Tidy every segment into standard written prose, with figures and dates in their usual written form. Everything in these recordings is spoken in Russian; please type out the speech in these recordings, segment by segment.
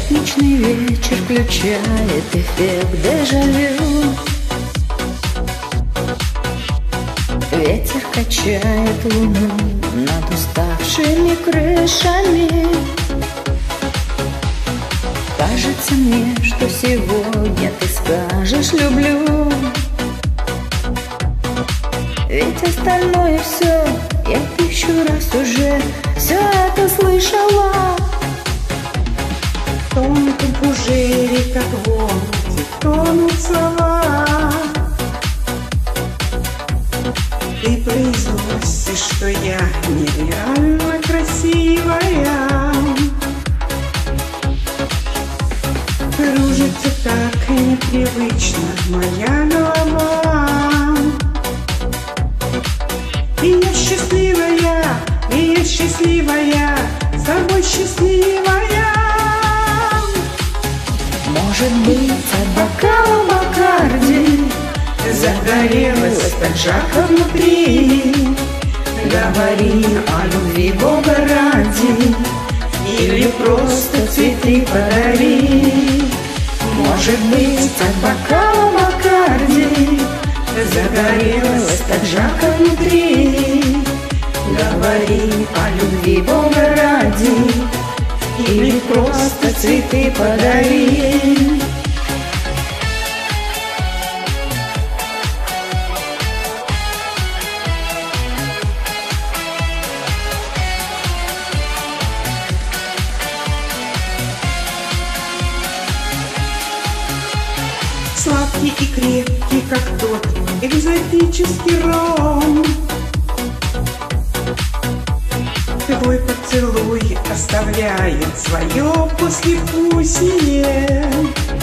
Пятничный вечер включает эффект дежавю. Ветер качает луну над уставшими крышами. Кажется мне, что сегодня ты скажешь «люблю». Ведь остальное все я 1000 раз уже все это слышала. Тонут в пужере, как волны, тонут слова. Ты произносишь, что я нереально красивая. Кружится так непривычно моя голова. И я счастливая, с тобой счастливая. Может быть, от бокала Бакарди загорелась так жарко внутри. Говори о любви Бога ради, или просто цветы подари. Может быть, от бокала Бакарди загорелась так жарко внутри. Говори о любви Бога ради, или просто цветы подари. Сладкий и крепкий, как тот экзотический ром. Твой поцелуй оставляет свое послевкусие.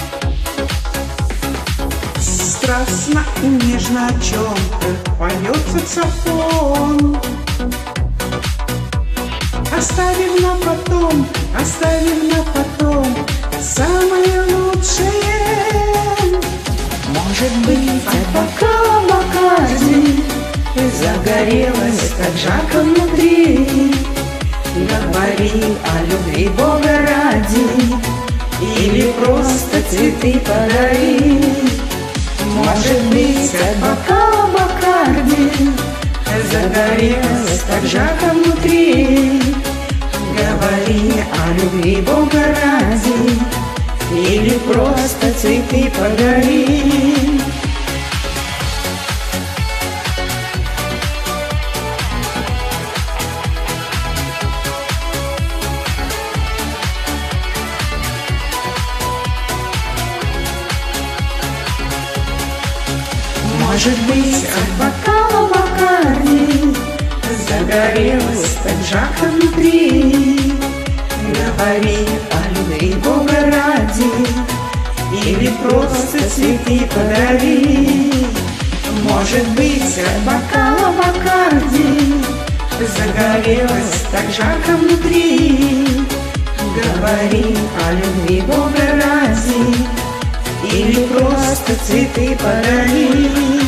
Страстно и нежно о чем-то поет саксофон. Оставим на потом самое лучшее. Может быть, от бокала Бакарди загорелась так жарко внутри. Говори о любви Бога ради, или просто цветы подари. Может быть, от бокала Бакарди загорелась так жарко внутри. Говори о любви Бога ради, или просто цветы подари. Может быть, от бокала Бакарди загорелась так жарко внутри. Говори о любви Бога ради, или просто цветы подари. Может быть, от бокала Бакарди загорелась так жарко внутри. Говори о любви Бога ради, или просто цветы подари.